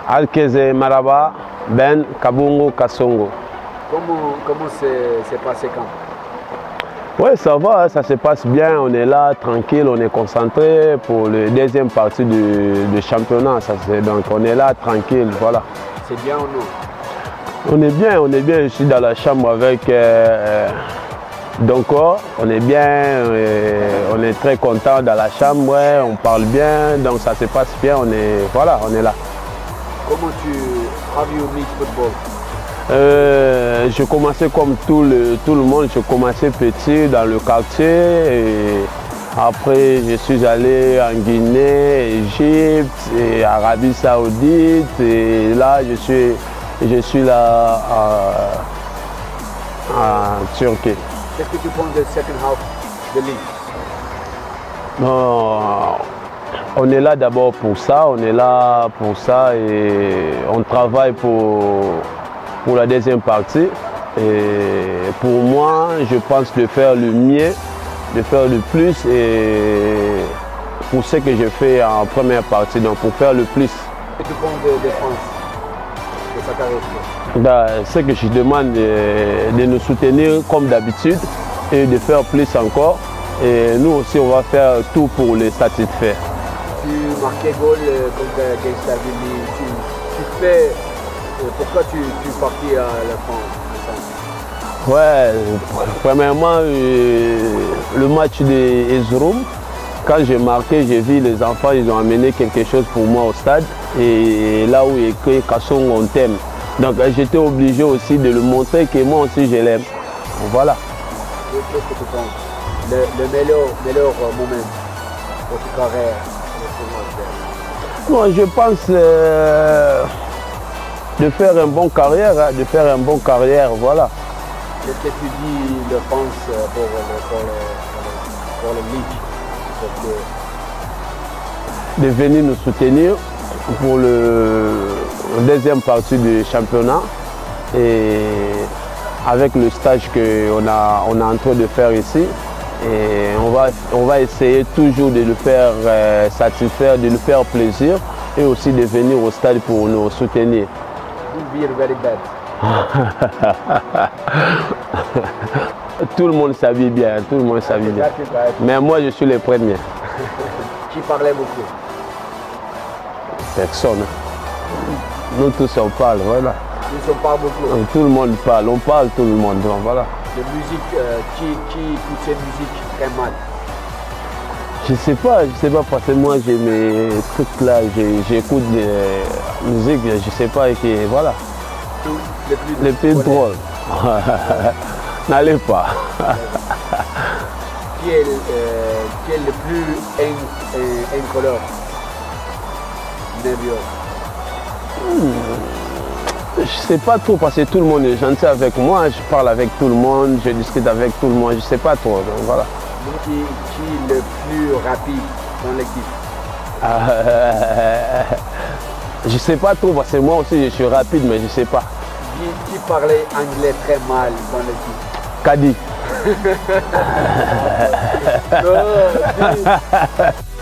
Alkeze Maraba, Ben, Kabungo, Kasongo. Comment s'est passé quand? Oui, ça va, ça se passe bien. On est là, tranquille, on est concentré pour la deuxième partie du championnat. Donc on est là, tranquille, voilà. C'est bien ou non? On est bien, on est bien. Je suis dans la chambre avec Donko. On est bien, on est très content dans la chambre, ouais, on parle bien, donc ça se passe bien. Voilà, on est là. Comment have you meet football? Je commençais comme tout le monde, je commençais petit dans le quartier et après je suis allé en Guinée, Égypte et Arabie Saoudite et là je suis là en Turquie. Qu'est-ce que tu penses de second half de Ligue? Non, on est là d'abord pour ça, on est là pour ça et on travaille pour la deuxième partie. Et pour moi, je pense de faire le mieux, de faire le plus et pour ce que j'ai fait en première partie, donc pour faire le plus. Qu'est-ce que tu penses de défense de sa carrière? Ce que je demande de nous soutenir comme d'habitude et de faire plus encore. Et nous aussi, on va faire tout pour les satisfaire. Tu marquais goal contre Gangsta Billy, tu fais. Pourquoi tu es parti à la France? Ouais, premièrement, le match de Ezrum, quand j'ai marqué, j'ai vu les enfants, ils ont amené quelque chose pour moi au stade. Et là où il y a écrit Kasong, on t'aime. Donc j'étais obligé aussi de le montrer que moi aussi je l'aime. Voilà. Qu'est-ce que tu penses? Le meilleur moment pour ta carrière? Moi, je pense de faire une bonne carrière, hein, de faire une bonne carrière, voilà. Qu'est-ce que tu dis, le pense pour le Ligue? De venir nous soutenir pour la deuxième partie du championnat et avec le stage qu'on on est en train de faire ici. Et on va essayer toujours de le faire satisfaire, de nous faire plaisir et aussi de venir au stade pour nous soutenir. Very bad. Tout le monde s'habille bien, tout le monde s'habille bien. Mais moi je suis le premier. Qui parlait beaucoup? Personne. Nous tous on parle, voilà. Nous on parle beaucoup. Tout le monde parle, on parle tout le monde, donc voilà. De musique, qui écoute cette musique très mal? Je sais pas parce que moi j'ai mes trucs là, j'écoute des musiques, je sais pas, et voilà. Les plus drôles. N'allez pas. Qui est le plus incolore? Je sais pas trop parce que tout le monde est gentil avec moi, je parle avec tout le monde, je discute avec tout le monde, je sais pas trop, donc voilà. Qui est le plus rapide dans l'équipe? Je sais pas trop parce que moi aussi je suis rapide mais je sais pas. Qui parlait anglais très mal dans l'équipe? Kadi.